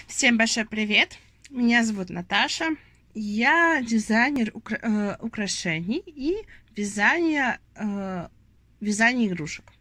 Всем большой привет! Меня зовут Наташа. Я дизайнер украшений и вязания игрушек.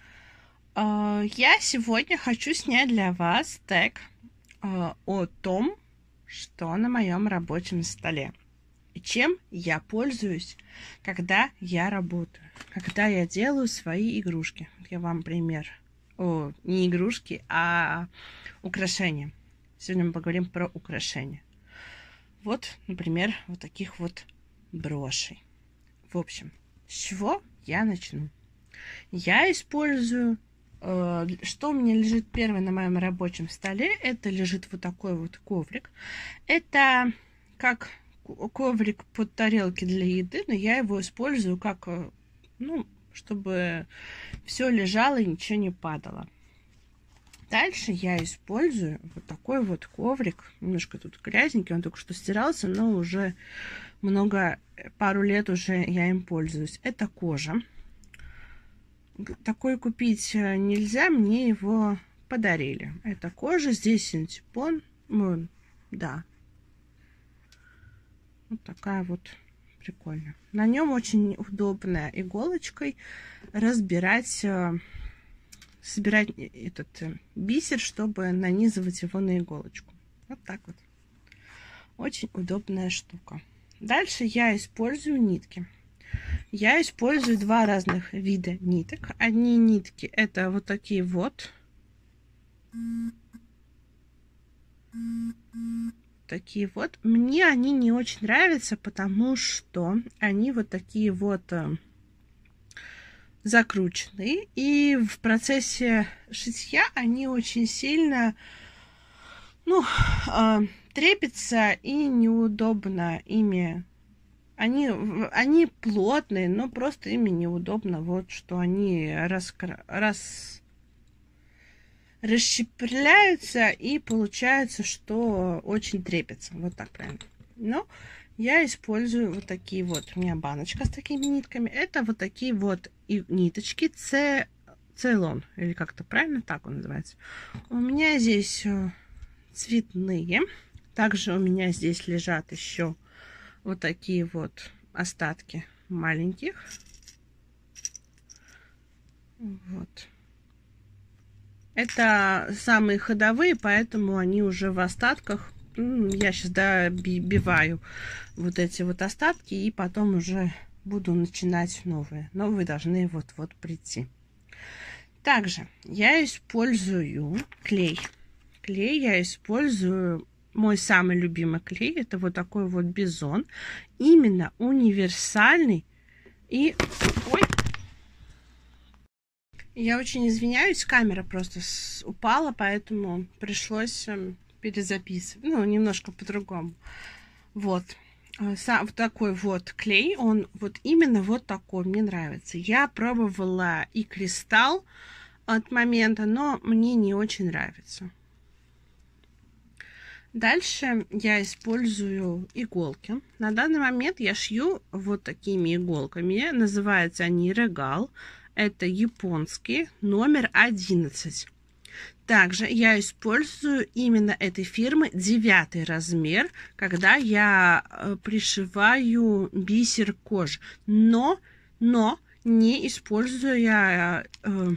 Я сегодня хочу снять для вас тег о том, что на моем рабочем столе. И чем я пользуюсь, когда я работаю, когда я делаю свои игрушки. Я вам пример. Не игрушки, а украшения. Сегодня мы поговорим про украшения. Вот, например, вот таких вот брошей. В общем, с чего я начну? Я использую, что у меня лежит первое на моем рабочем столе, это лежит вот такой вот коврик. Это как коврик под тарелки для еды, но я его использую как, чтобы все лежало и ничего не падало. Дальше я использую вот такой вот коврик. Немножко тут грязненький, он только что стирался, но уже пару лет уже я им пользуюсь. Это кожа. Такой купить нельзя, мне его подарили. Это кожа, здесь синтепон. Да. Вот такая вот прикольная. На нем очень удобно иголочкой собирать этот бисер, чтобы нанизывать его на иголочку. Вот так вот. Очень удобная штука. Дальше я использую нитки. Я использую два разных вида ниток. Одни нитки это вот такие вот. Такие вот. Мне они не очень нравятся, потому что они вот такие вот закрученные, и в процессе шитья они очень сильно трепятся, и неудобно ими. Они плотные, но просто ими неудобно, вот что они расщепляются, и получается, что очень трепятся. Вот так правильно. Но я использую вот такие вот. У меня баночка с такими нитками. Это вот такие вот ниточки Цейлон. Или как-то правильно так он называется. У меня здесь цветные. Также у меня здесь лежат еще вот такие вот остатки маленьких. Вот. Это самые ходовые, поэтому они уже в остатках. Я сейчас добиваю вот эти вот остатки, и потом уже буду начинать новые. Новые должны вот-вот прийти. Также я использую клей. Клей я использую, мой самый любимый клей, это вот такой вот Бизон. Именно универсальный. И... Ой! Я очень извиняюсь, камера просто упала, поэтому пришлось перезаписывать. Немножко по-другому. Вот. Вот такой вот клей, он вот именно вот такой, мне нравится. Я пробовала и кристалл от момента, но мне не очень нравится. Дальше я использую иголки. На данный момент я шью вот такими иголками. Называются они Регал. Это японские, номер 11. Также я использую именно этой фирмы 9 размер, когда я пришиваю бисер кожи. Но не использую я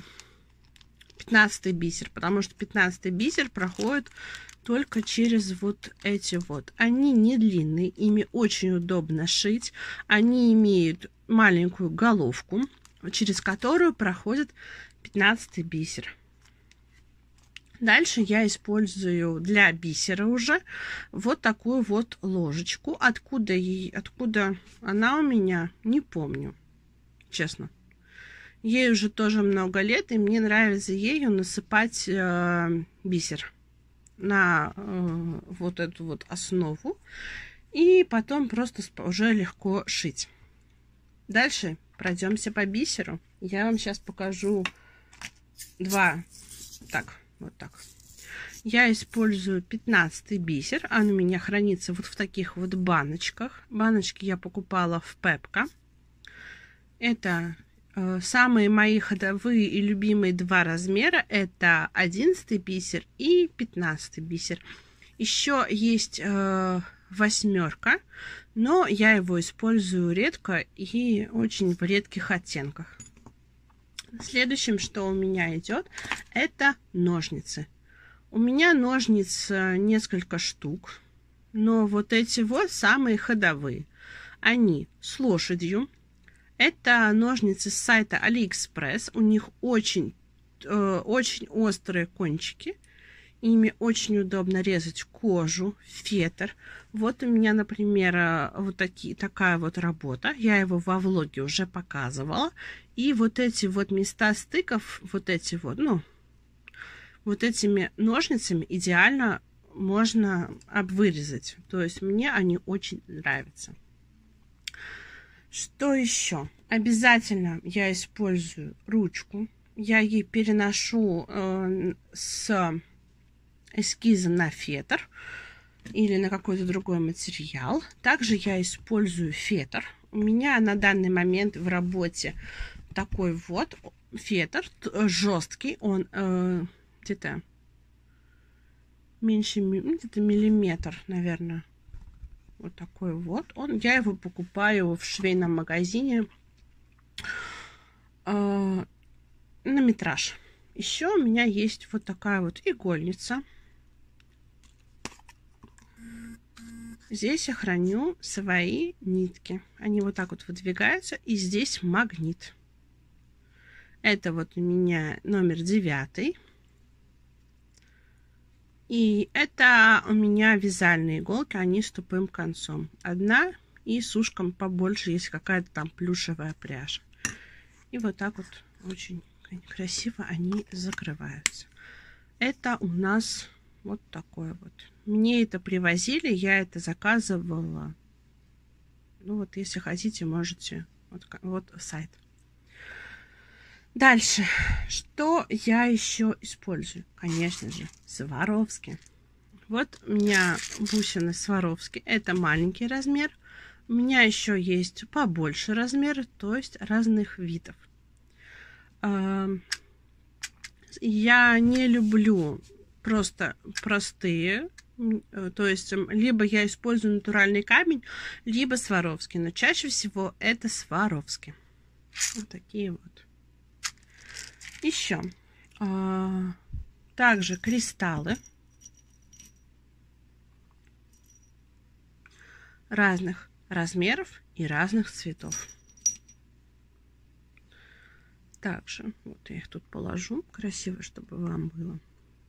15 бисер, потому что 15 бисер проходит только через вот эти вот. Они не длинные, ими очень удобно шить. Они имеют маленькую головку, через которую проходит 15 бисер. Дальше я использую для бисера уже вот такую вот ложечку. Откуда она у меня, не помню, честно. Ей уже тоже много лет, и мне нравится ею насыпать бисер на вот эту вот основу. И потом просто уже легко шить. Дальше пройдемся по бисеру. Я вам сейчас покажу два. Вот так. Я использую 15 бисер. Он у меня хранится вот в таких вот баночках. Баночки я покупала в Пепко. Это самые мои ходовые и любимые два размера. Это 11 бисер и 15 бисер. Еще есть восьмерка, но я его использую редко и очень в редких оттенках. Следующим, что у меня идет, это ножницы. У меня ножниц несколько штук, но вот эти вот самые ходовые. Они с лошадью. Это ножницы с сайта AliExpress. У них очень острые кончики. Ими очень удобно резать кожу, фетр. Вот у меня, например, такая вот работа. Я его во влоге уже показывала. И вот эти вот места стыков, вот этими ножницами идеально можно обвырезать. То есть мне они очень нравятся. Что еще? Обязательно я использую ручку. Я ей переношу с эскизом на фетр или на какой-то другой материал. Также я использую фетр. У меня на данный момент в работе такой вот фетр жесткий. Он где-то меньше, где-то миллиметр, наверное. Вот такой вот. Я его покупаю в швейном магазине на метраж. Еще у меня есть вот такая вот игольница. Здесь я храню свои нитки. Они вот так вот выдвигаются. И здесь магнит. Это вот у меня номер 9. И это у меня вязальные иголки. Они с тупым концом. Одна и с ушком побольше, если какая-то там плюшевая пряжа. И вот так вот очень красиво они закрываются. Это у нас вот такое вот. Мне это привозили, я это заказывала. Ну вот, если хотите, можете. Вот сайт. Дальше. Что я еще использую? Конечно же, Сваровски. Вот у меня бусины Сваровски. Это маленький размер. У меня еще есть побольше размеры, то есть разных видов. Я не люблю просто простые. То есть, либо я использую натуральный камень, либо Сваровски. Но чаще всего это Сваровски. Вот такие вот. Еще. Также кристаллы. Разных размеров и разных цветов. Также, вот я их тут положу. Красиво, чтобы вам было.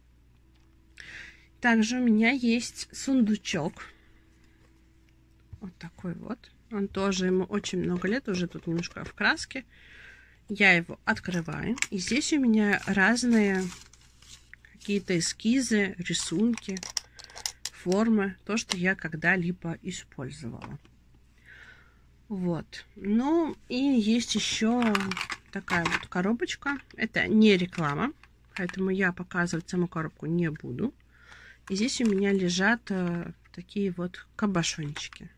Также у меня есть сундучок. Вот такой вот. Он тоже, ему очень много лет, уже тут немножко в краске. Я его открываю. И здесь у меня разные какие-то эскизы, рисунки, формы. То, что я когда-либо использовала. Вот. Ну, и есть еще такая вот коробочка. Это не реклама, поэтому я показывать саму коробку не буду. И здесь у меня лежат такие вот кабошончики.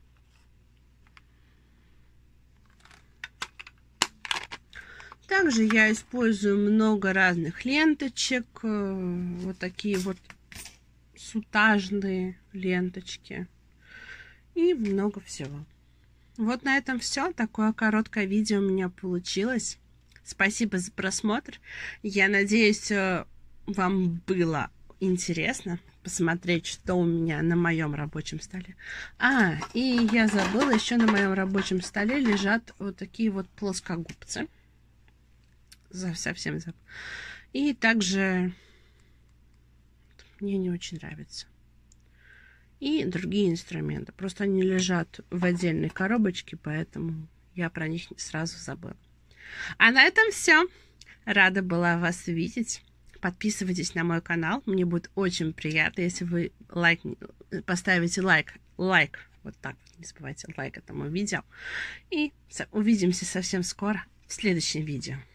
Также я использую много разных ленточек. Вот такие вот сутажные ленточки. И много всего. Вот на этом все. Такое короткое видео у меня получилось. Спасибо за просмотр. Я надеюсь, вам было интересно посмотреть, что у меня на моем рабочем столе. И я забыла, еще на моем рабочем столе лежат вот такие вот плоскогубцы. Совсем забыла. И также мне не очень нравится. И другие инструменты. Просто они лежат в отдельной коробочке, поэтому я про них сразу забыла. А на этом все. Рада была вас видеть. Подписывайтесь на мой канал. Мне будет очень приятно, если вы поставите лайк. Вот так вот. Не забывайте лайк этому видео. И увидимся совсем скоро в следующем видео.